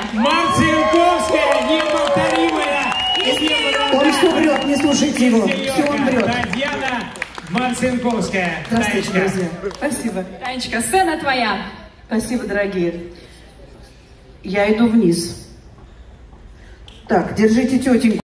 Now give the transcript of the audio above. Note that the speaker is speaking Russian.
Марцинковская, неповторимая. Он все врет, не слушайте его. Все он врет. Татьяна Марцинковская. Здравствуйте, друзья. Спасибо. Танечка, сцена твоя. Спасибо, дорогие. Я иду вниз. Так, держите тетеньку.